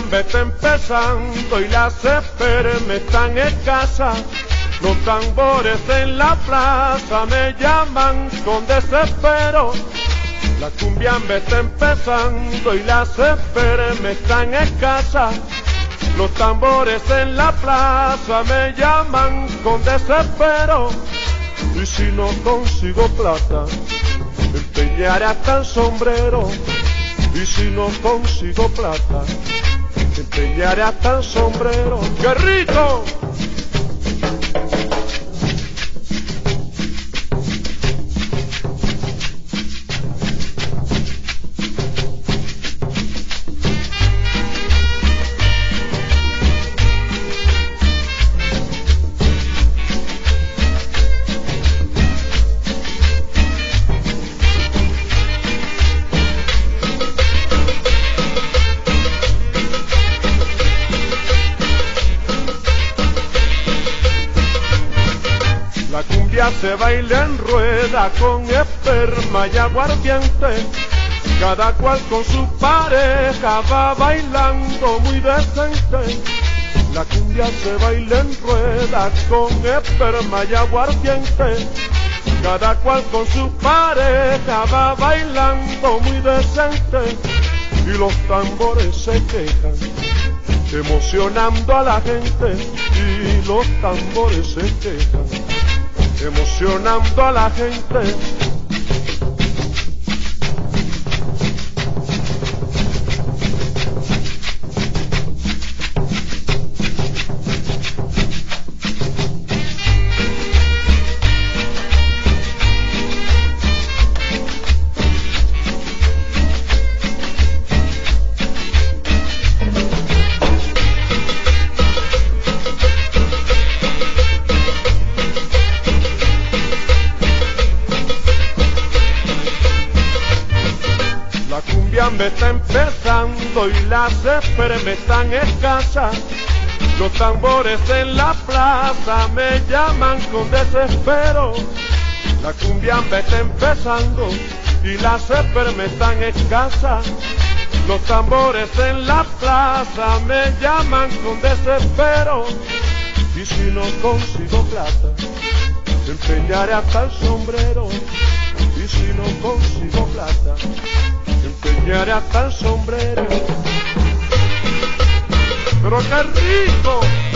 cumbiamba está empezando y las espermas están escasas. Los tambores en la plaza me llaman con desespero. La cumbiamba está empezando y las espermas están escasas. Los tambores en la plaza me llaman con desespero. Y si no consigo plata, empeñaré hasta el sombrero. Y si no consigo plata, empeñaré hasta el sombrero. ¡Qué rico! La cumbia se baila en rueda con esperma y aguardiente. Cada cual con su pareja va bailando muy decente. La cumbia se baila en rueda con esperma y aguardiente. Cada cual con su pareja va bailando muy decente. Y los tambores se quejan, emocionando a la gente. Y los tambores se quejan, emocionando a la gente. La cumbiamba está empezando y las espermas están escasas. Los tambores en la plaza me llaman con desespero. La cumbiamba está empezando y las espermas están escasas. Los tambores en la plaza me llaman con desespero. Y si no consigo plata, empeñaré hasta el sombrero. Y si no consigo plata, empeñaré hasta el sombrero. ¡Pero qué rico!